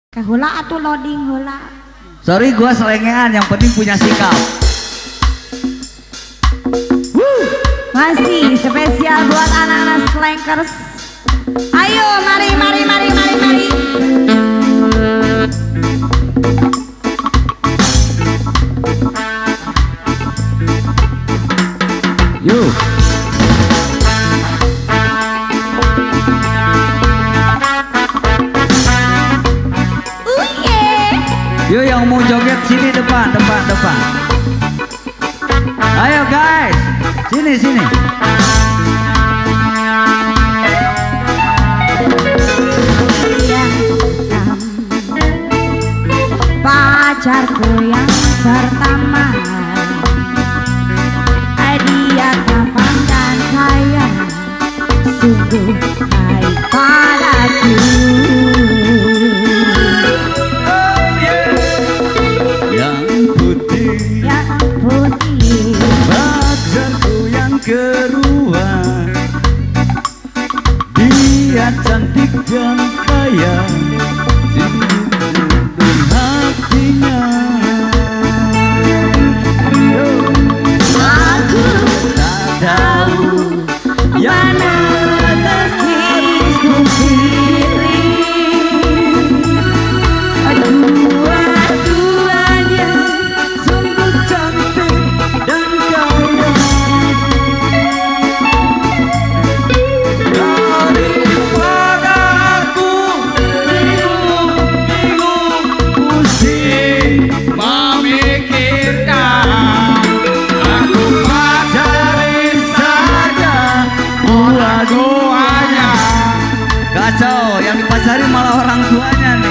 Hula atau loading hula. Sorry gua selengean, yang penting punya sikap. Masih spesial buat anak-anak slankers. Ayo mari. Yuk. Yuk yang mau joget sini depan. Ayo guys, sini. Pacarku yang pertama, dia tampan dan kaya, sungguh baik padaku. Pacarku yang kedua, dia cantik dan kaya, dan hatinya. Aku tak tahu yang mana rezekiku pilih. Dua-duanya sungguh cantik dan kaya. Daripada aku bingung pusing memikirkan, aku pacari saja dua-duanya. Kacau, yang dipacari malah orang tuanya nih.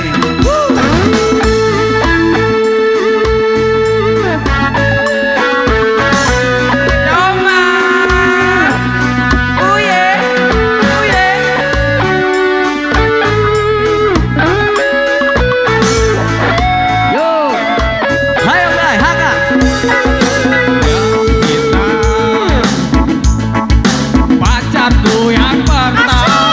Pacarku yang pertama,